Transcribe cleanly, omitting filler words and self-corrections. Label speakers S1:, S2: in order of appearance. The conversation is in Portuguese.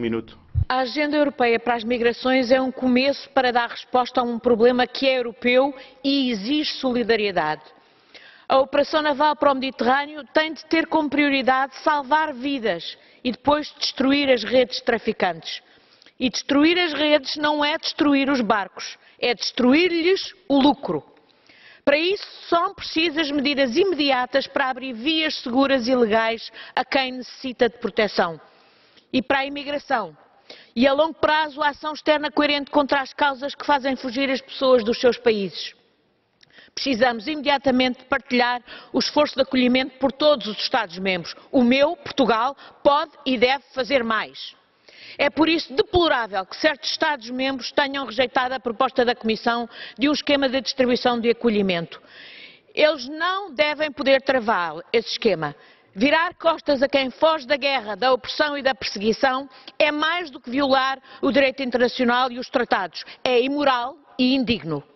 S1: minuto.
S2: A agenda europeia para as migrações é um começo para dar resposta a um problema que é europeu e exige solidariedade. A operação naval para o Mediterrâneo tem de ter como prioridade salvar vidas e depois destruir as redes de traficantes. E destruir as redes não é destruir os barcos, é destruir-lhes o lucro. Para isso, são precisas medidas imediatas para abrir vias seguras e legais a quem necessita de proteção. E para a imigração. E a longo prazo, a ação externa coerente contra as causas que fazem fugir as pessoas dos seus países. Precisamos imediatamente partilhar o esforço de acolhimento por todos os Estados-membros. O meu, Portugal, pode e deve fazer mais. É por isso deplorável que certos Estados-membros tenham rejeitado a proposta da Comissão de um esquema de distribuição de acolhimento. Eles não devem poder travar esse esquema. Virar costas a quem foge da guerra, da opressão e da perseguição é mais do que violar o direito internacional e os tratados. É imoral e indigno.